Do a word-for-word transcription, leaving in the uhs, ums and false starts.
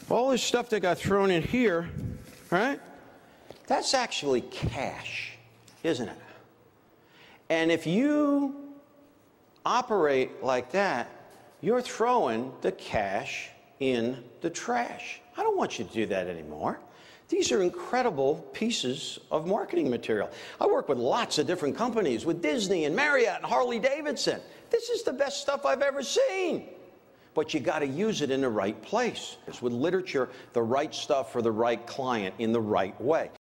all this stuff that got thrown in here, right? That's actually cash, isn't it? And if you operate like that, you're throwing the cash in the trash. I don't want you to do that anymore. These are incredible pieces of marketing material. I work with lots of different companies, with Disney and Marriott and Harley Davidson. This is the best stuff I've ever seen. But you got to use it in the right place. With literature, the right stuff for the right client in the right way.